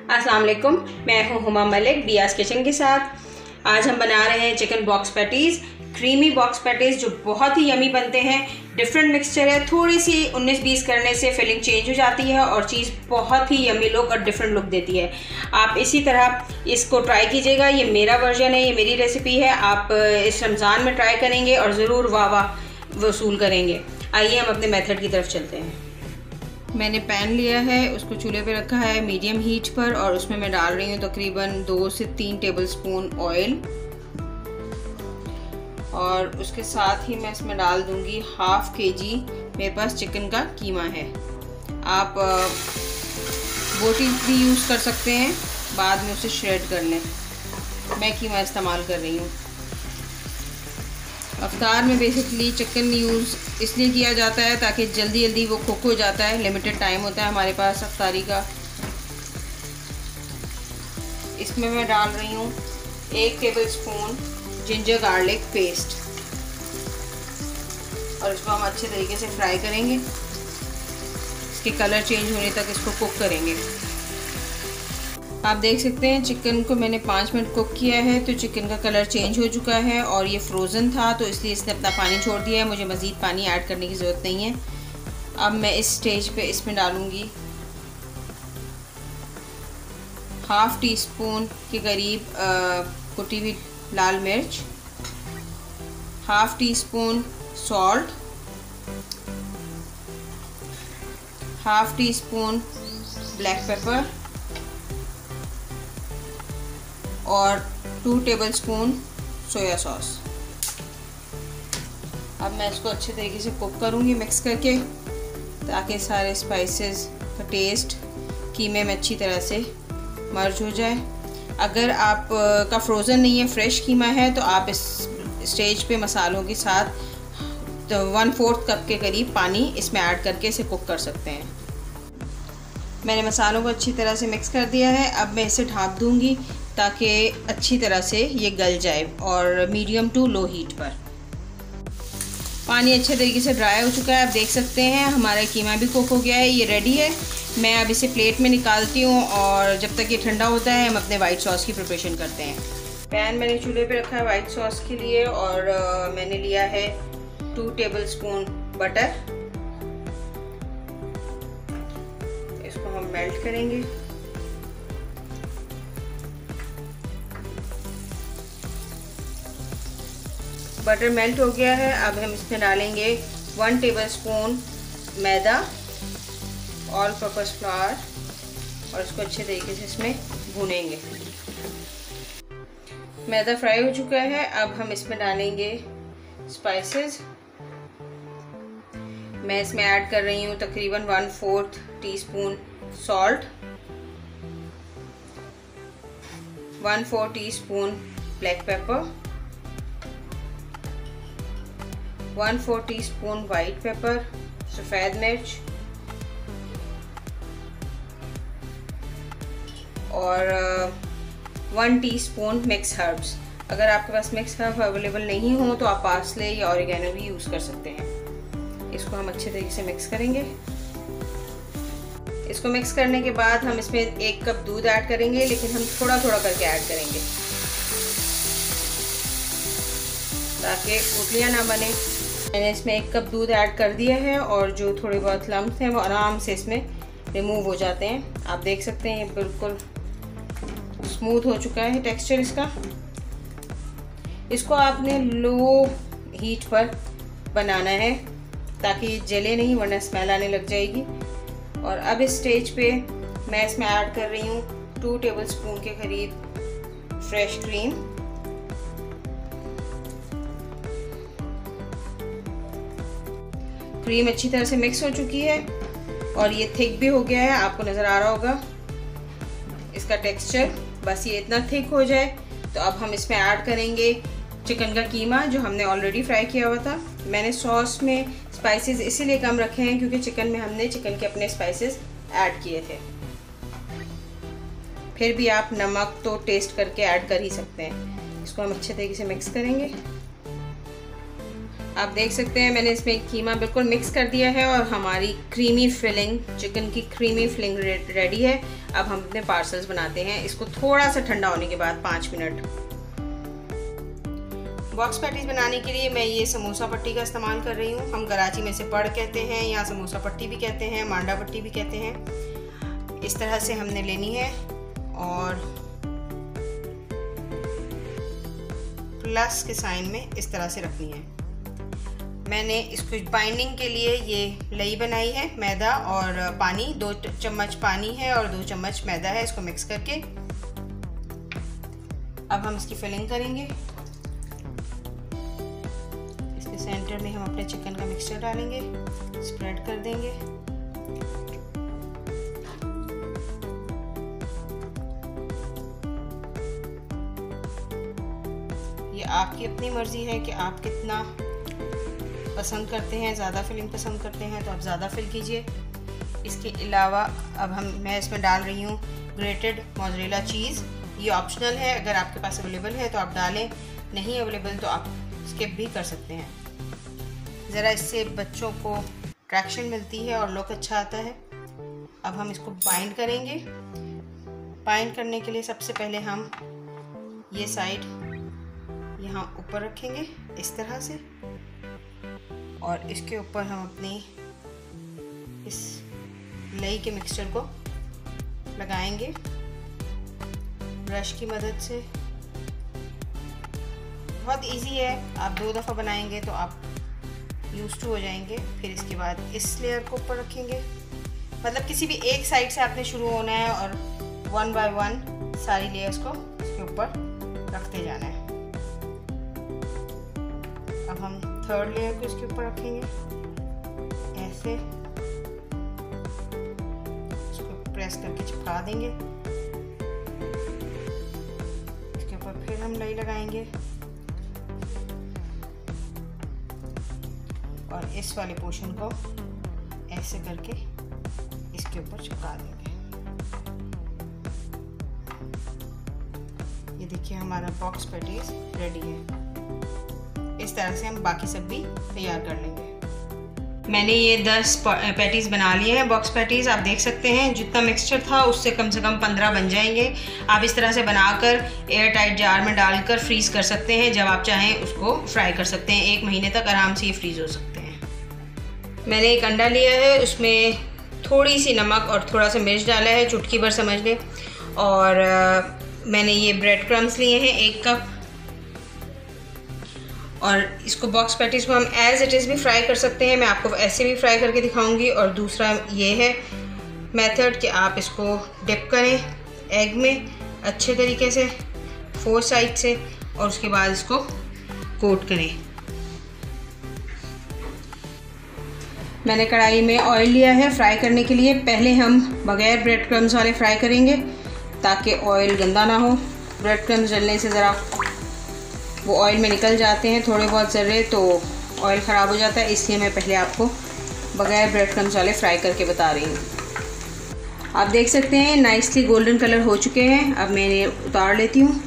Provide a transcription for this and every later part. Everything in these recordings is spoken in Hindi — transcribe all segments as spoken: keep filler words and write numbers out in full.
अस्सलाम वालेकुम, मैं हूं हुमा मलिक बियास किचन के साथ। आज हम बना रहे हैं chicken box patties, creamy box patties जो बहुत ही यमी बनते हैं। डिफरेंट मिक्सचर है, थोड़ी सी उन्नीस बीस करने से फिलिंग चेंज हो जाती है और चीज़ बहुत ही यमी लुक और डिफरेंट लुक देती है। आप इसी तरह इसको ट्राई कीजिएगा। ये मेरा वर्जन है, ये मेरी रेसिपी है। आप इस रमज़ान में ट्राई करेंगे और ज़रूर वाह वाह वसूल करेंगे। आइए हम अपने मेथड की तरफ चलते हैं। मैंने पैन लिया है, उसको चूल्हे पे रखा है मीडियम हीट पर और उसमें मैं डाल रही हूँ तकरीबन दो से तीन टेबलस्पून ऑयल और उसके साथ ही मैं इसमें डाल दूँगी हाफ के जी मेरे पास चिकन का कीमा है। आप बोटी भी यूज़ कर सकते हैं, बाद में उसे श्रेड कर लें। मैं कीमा इस्तेमाल कर रही हूँ। अफ्तार में बेसिकली चिकन यूज़ इसलिए किया जाता है ताकि जल्दी जल्दी वो कुक हो जाता है। लिमिटेड टाइम होता है हमारे पास अफ्तारी का। इसमें मैं डाल रही हूँ एक टेबलस्पून जिंजर गार्लिक पेस्ट और इसको हम अच्छे तरीके से फ्राई करेंगे। इसके कलर चेंज होने तक इसको कुक करेंगे। आप देख सकते हैं चिकन को मैंने पाँच मिनट कुक किया है तो चिकन का कलर चेंज हो चुका है और ये फ्रोज़न था तो इसलिए इसने अपना पानी छोड़ दिया है। मुझे मज़ीद पानी ऐड करने की ज़रूरत नहीं है। अब मैं इस स्टेज पे इसमें डालूँगी हाफ़ टी स्पून के करीब कुटी हुई लाल मिर्च, half teaspoon salt, half teaspoon black pepper और टू टेबलस्पून सोया सॉस। अब मैं इसको अच्छे तरीके से कुक करूँगी मिक्स करके ताकि सारे स्पाइसेस का टेस्ट कीमे में अच्छी तरह से मर्ज हो जाए। अगर आप का फ्रोज़न नहीं है, फ्रेश कीमा है, तो आप इस स्टेज पे मसालों के साथ तो वन फोर्थ कप के करीब पानी इसमें ऐड करके इसे कुक कर सकते हैं। मैंने मसालों को अच्छी तरह से मिक्स कर दिया है। अब मैं इसे ढक दूँगी ताकि अच्छी तरह से ये गल जाए और मीडियम टू लो हीट पर। पानी अच्छे तरीके से ड्राई हो चुका है। आप देख सकते हैं हमारा कीमा भी कुक हो गया है, ये रेडी है। मैं अब इसे प्लेट में निकालती हूँ और जब तक ये ठंडा होता है हम अपने वाइट सॉस की प्रिपरेशन करते हैं। पैन मैंने चूल्हे पे रखा है वाइट सॉस के लिए और आ, मैंने लिया है टू टेबलस्पून बटर। इसको हम मेल्ट करेंगे। बटर मेल्ट हो गया है। अब हम इसमें डालेंगे one tablespoon maida, all purpose flour और इसको अच्छे तरीके से इसमें भूनेंगे। मैदा फ्राई हो चुका है। अब हम इसमें डालेंगे स्पाइसेस। मैं इसमें ऐड कर रही हूँ तकरीबन one fourth teaspoon salt, one four teaspoon black pepper, one four teaspoon white pepper सफ़ेद मिर्च और वन टीस्पून मिक्स हर्ब्स। अगर आपके पास मिक्स हर्ब अवेलेबल नहीं हो तो आप पार्सले या ऑरिगेनो भी यूज़ कर सकते हैं। इसको हम अच्छे तरीके से मिक्स करेंगे। इसको मिक्स करने के बाद हम इसमें एक कप दूध ऐड करेंगे, लेकिन हम थोड़ा थोड़ा करके ऐड करेंगे ताकि गुठलियाँ ना बने। मैंने इसमें एक कप दूध ऐड कर दिया है और जो थोड़े बहुत लम्स हैं वो आराम से इसमें रिमूव हो जाते हैं। आप देख सकते हैं ये बिल्कुल स्मूथ हो चुका है टेक्सचर इसका। इसको आपने लो हीट पर बनाना है ताकि जले नहीं, वरना स्मेल आने लग जाएगी। और अब इस स्टेज पे मैं इसमें ऐड कर रही हूँ टू टेबलस्पून के करीब फ्रेश क्रीम। क्रीम अच्छी तरह से मिक्स हो चुकी है और ये थिक भी हो गया है, आपको नज़र आ रहा होगा इसका टेक्सचर। बस ये इतना थिक हो जाए तो अब हम इसमें ऐड करेंगे चिकन का कीमा जो हमने ऑलरेडी फ्राई किया हुआ था। मैंने सॉस में स्पाइसेस इसीलिए कम रखे हैं क्योंकि चिकन में हमने चिकन के अपने स्पाइसेस ऐड किए थे। फिर भी आप नमक तो टेस्ट करके ऐड कर ही सकते हैं। इसको हम अच्छे तरीके से मिक्स करेंगे। आप देख सकते हैं मैंने इसमें कीमा बिल्कुल मिक्स कर दिया है और हमारी क्रीमी फिलिंग, चिकन की क्रीमी फिलिंग रेडी है। अब हम अपने पार्सल्स बनाते हैं, इसको थोड़ा सा ठंडा होने के बाद पाँच मिनट। बॉक्स पैटीज बनाने के लिए मैं ये समोसा पट्टी का इस्तेमाल कर रही हूँ। हम कराची में से पड़ कहते हैं, यहाँ समोसा पट्टी भी कहते हैं, मांडा पट्टी भी कहते हैं। इस तरह से हमने लेनी है और प्लस के साइन में इस तरह से रखनी है। मैंने इसको बाइंडिंग के लिए ये लई बनाई है, मैदा और पानी, दो चम्मच पानी है और दो चम्मच मैदा है, इसको मिक्स करके अब हम इसकी फिलिंग करेंगे। इसके सेंटर में हम अपने चिकन का मिक्सचर डालेंगे, स्प्रेड कर देंगे। ये आपकी अपनी मर्जी है कि आप कितना पसंद करते हैं, ज़्यादा फिलिंग पसंद करते हैं तो आप ज़्यादा फिल कीजिए। इसके अलावा अब हम मैं इसमें डाल रही हूँ ग्रेटेड मोज़रेला चीज़। ये ऑप्शनल है, अगर आपके पास अवेलेबल है तो आप डालें, नहीं अवेलेबल तो आप स्किप भी कर सकते हैं। ज़रा इससे बच्चों को ट्रैक्शन मिलती है और लुक अच्छा आता है। अब हम इसको बाइंड करेंगे। बाइंड करने के लिए सबसे पहले हम ये साइड यहाँ ऊपर रखेंगे इस तरह से और इसके ऊपर हम अपनी इस लई के मिक्सचर को लगाएंगे ब्रश की मदद से। बहुत इजी है, आप दो दफ़ा बनाएंगे तो आप यूज़ टू हो जाएंगे। फिर इसके बाद इस लेयर को ऊपर रखेंगे, मतलब किसी भी एक साइड से आपने शुरू होना है और वन बाय वन सारी लेयर्स को इसके ऊपर रखते जाना है। अब हम थर्ड लेयर को इसके ऊपर रखेंगे ऐसे, इसको प्रेस करके चिपका देंगे। इसके ऊपर फिर हम लई लगाएंगे और इस वाले पोर्शन को ऐसे करके इसके ऊपर चिपका देंगे। ये देखिए हमारा बॉक्स पैटीज रेडी है। इस तरह से हम बाकी सब भी तैयार कर लेंगे। मैंने ये दस पैटीज़ बना लिए हैं, बॉक्स पैटीज़। आप देख सकते हैं जितना मिक्सचर था उससे कम से कम पंद्रह बन जाएंगे। आप इस तरह से बनाकर एयर टाइट जार में डालकर फ्रीज़ कर सकते हैं। जब आप चाहें उसको फ्राई कर सकते हैं, एक महीने तक आराम से ये फ्रीज़ हो सकते हैं। मैंने एक अंडा लिया है, उसमें थोड़ी सी नमक और थोड़ा सा मिर्च डाला है, चुटकी भर समझ लें। और आ, मैंने ये ब्रेड क्रम्स लिए हैं एक कप, और इसको बॉक्स पैटीज़ को हम एज़ इट इज़ भी फ्राई कर सकते हैं। मैं आपको ऐसे भी फ्राई करके दिखाऊंगी। और दूसरा ये है मेथड कि आप इसको डिप करें एग में अच्छे तरीके से फोर साइड से और उसके बाद इसको कोट करें। मैंने कढ़ाई में ऑयल लिया है फ्राई करने के लिए। पहले हम बगैर ब्रेड क्रम्स वाले फ्राई करेंगे ताकि ऑयल गंदा ना हो। ब्रेड क्रम्स जलने से ज़रा वो ऑयल में निकल जाते हैं थोड़े बहुत ज़र्रे, तो ऑयल ख़राब हो जाता है, इसलिए मैं पहले आपको बगैर ब्रेड क्रम्स वाले फ्राई करके बता रही हूँ। आप देख सकते हैं नाइसली गोल्डन कलर हो चुके हैं। अब मैं इन्हें उतार लेती हूँ।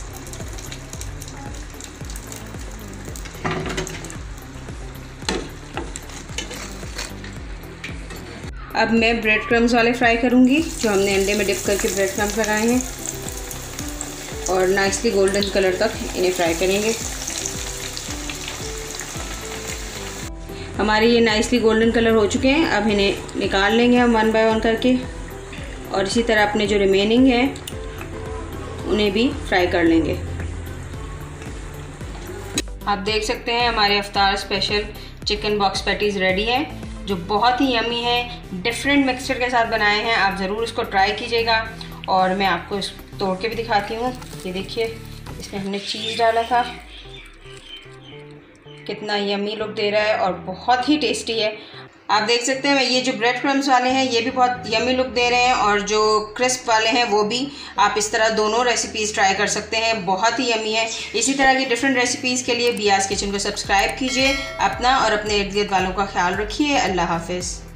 अब मैं ब्रेड क्रम्स वाले फ्राई करूँगी, जो हमने अंडे में डिप करके ब्रेड क्रम्स लगाए हैं, और नाइसली गोल्डन कलर तक इन्हें फ्राई करेंगे। हमारे ये नाइसली गोल्डन कलर हो चुके हैं। अब इन्हें निकाल लेंगे हम वन बाय वन करके, और इसी तरह अपने जो रिमेनिंग है उन्हें भी फ्राई कर लेंगे। आप देख सकते हैं हमारे इफ्तार special chicken box patties ready हैं, जो बहुत ही यम्मी है। डिफरेंट मिक्सचर के साथ बनाए हैं, आप ज़रूर इसको ट्राई कीजिएगा। और मैं आपको इस तोड़ के भी दिखाती हूँ। ये देखिए इसमें हमने चीज़ डाला था, कितना यम्मी लुक दे रहा है और बहुत ही टेस्टी है। आप देख सकते हैं ये जो ब्रेड क्रम्स वाले हैं ये भी बहुत यम्मी लुक दे रहे हैं, और जो क्रिस्प वाले हैं वो भी। आप इस तरह दोनों रेसिपीज़ ट्राई कर सकते हैं, बहुत ही यम्मी है। इसी तरह की डिफरेंट रेसिपीज़ के लिए बियाज़ किचन को सब्सक्राइब कीजिए। अपना और अपने इर्द गिर्द वालों का ख्याल रखिए। अल्लाह हाफिज़।